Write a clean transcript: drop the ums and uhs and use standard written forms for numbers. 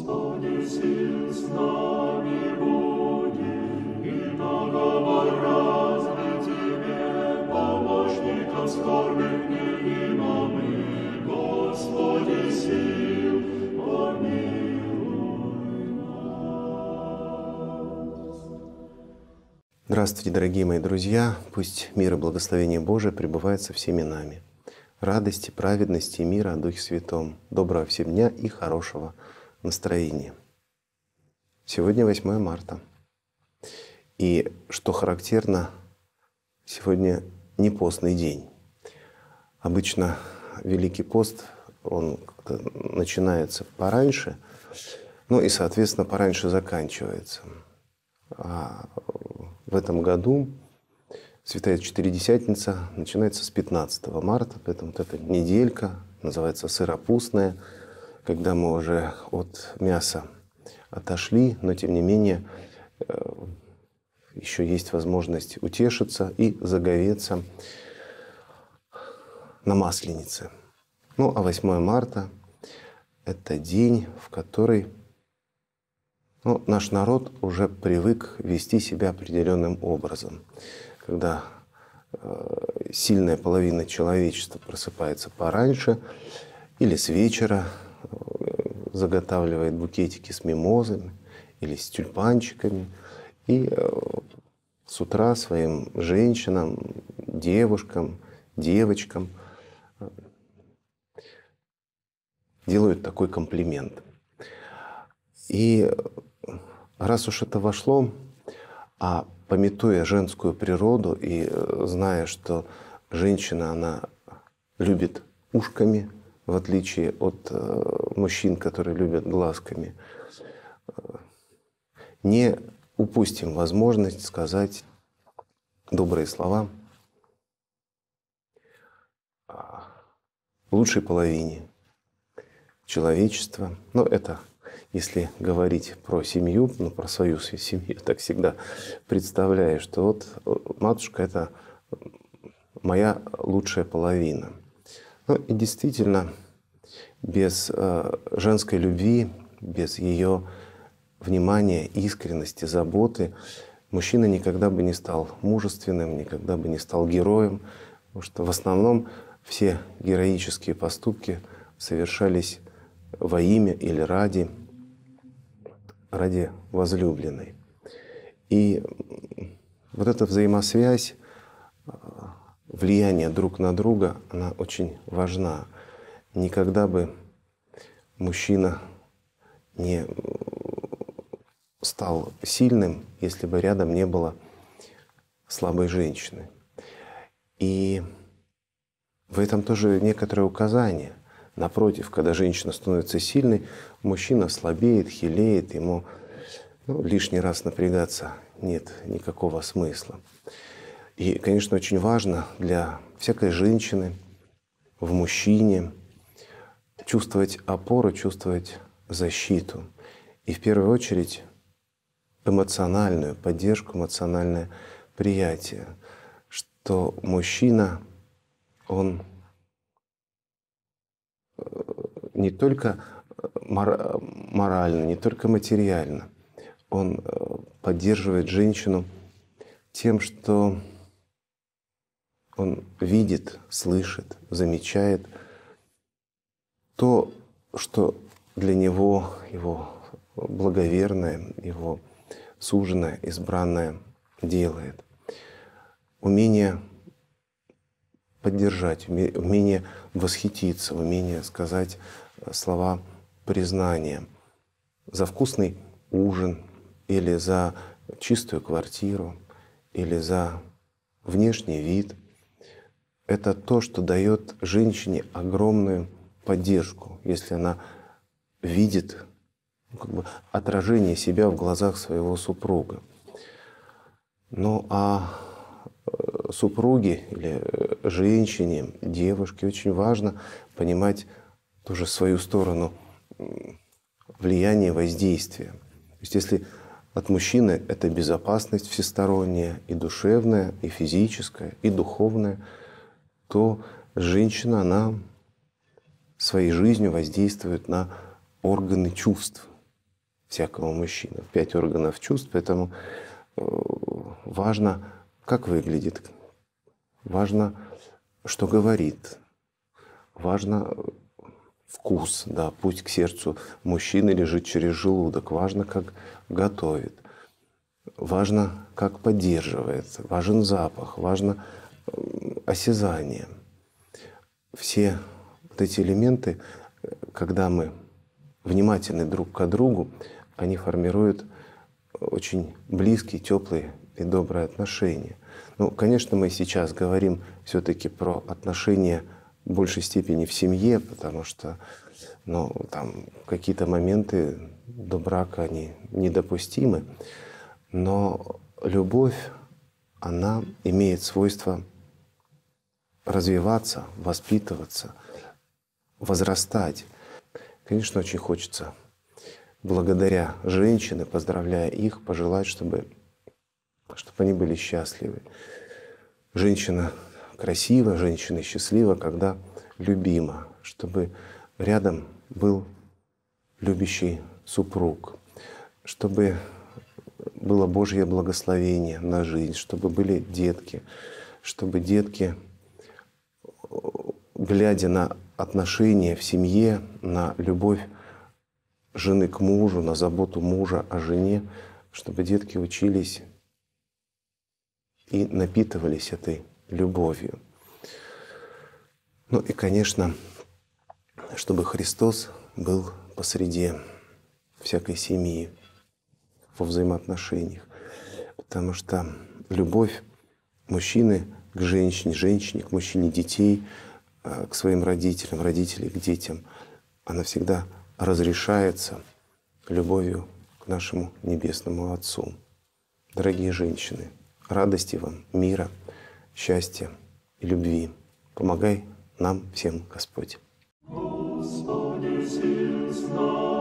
Господи, сил с нами будет, и договор разве Тебе, помощником скорбных невима мы, Господи, сил, помилуй нас. Здравствуйте, дорогие мои друзья! Пусть мир и благословение Божие пребывает со всеми нами. Радости, праведности и мира о Духе Святом. Доброго всем дня и хорошего настроения. Сегодня 8 марта. И что характерно, сегодня не постный день. Обычно Великий пост, он как-то начинается пораньше, ну и, соответственно, пораньше заканчивается. А в этом году Святая Четыредесятница начинается с 15 марта, поэтому вот эта неделька называется сыропустная, когда мы уже от мяса отошли, но тем не менее еще есть возможность утешиться и заговеться на Масленице. Ну а 8 марта – это день, в который наш народ уже привык вести себя определенным образом. Когда сильная половина человечества просыпается пораньше или с вечера заготавливает букетики с мимозами или с тюльпанчиками, и с утра своим женщинам, девушкам, девочкам делают такой комплимент. И раз уж это вошло, а памятуя женскую природу и зная, что женщина, она любит ушками, в отличие от мужчин, которые любят глазками, не упустим возможность сказать добрые слова лучшей половине человечества. Но это если говорить про семью, про свою семью, так всегда представляю, что вот матушка – это моя лучшая половина. Ну и действительно, без женской любви, без ее внимания, искренности, заботы мужчина никогда бы не стал мужественным, никогда бы не стал героем, потому что в основном все героические поступки совершались во имя или ради возлюбленной. И вот эта взаимосвязь, влияние друг на друга, она очень важна. Никогда бы мужчина не стал сильным, если бы рядом не было слабой женщины. И в этом тоже некоторое указание. Напротив, когда женщина становится сильной, мужчина слабеет, хилеет, ему лишний раз напрягаться нет никакого смысла. И, конечно, очень важно для всякой женщины в мужчине чувствовать опору, чувствовать защиту. И в первую очередь эмоциональную поддержку, эмоциональное приятие, что мужчина, он не только морально, не только материально, он поддерживает женщину тем, что он видит, слышит, замечает то, что для него его благоверная, его суженая, избранная делает. Умение поддержать, умение восхититься, умение сказать слова признания за вкусный ужин или за чистую квартиру или за внешний вид. Это то, что дает женщине огромную поддержку, если она видит отражение себя в глазах своего супруга. Ну а супруге или женщине, девушке очень важно понимать тоже свою сторону влияния, воздействия. То есть если от мужчины это безопасность всесторонняя, и душевная, и физическая, и духовная, то женщина, она своей жизнью воздействует на органы чувств. всякого мужчины, 5 органов чувств, поэтому важно, как выглядит, важно, что говорит, важно вкус, да, путь к сердцу мужчины лежит через желудок, важно, как готовит, важно, как поддерживает, важен запах, важно осязание. Все вот эти элементы, когда мы внимательны друг к другу, они формируют очень близкие, теплые и добрые отношения. Ну, конечно, мы сейчас говорим все-таки про отношения в большей степени в семье, потому что там какие-то моменты до брака они недопустимы. Но любовь, она имеет свойство развиваться, воспитываться, возрастать. Конечно, очень хочется, благодаря женщинам, поздравляя их, пожелать, чтобы они были счастливы. Женщина красива, женщина счастлива, когда любима, чтобы рядом был любящий супруг, чтобы было Божье благословение на жизнь, чтобы были детки, чтобы детки, глядя на отношения в семье, на любовь жены к мужу, на заботу мужа о жене, чтобы детки учились и напитывались этой любовью. Ну и, конечно, чтобы Христос был посреди всякой семьи, во взаимоотношениях. Потому что любовь мужчины к женщине, женщине к мужчине, детей к своим родителям, родителей к детям, она всегда разрешается любовью к нашему Небесному Отцу. Дорогие женщины, радости вам, мира, счастья и любви. Помогай нам всем, Господь. Господи, сил с нами.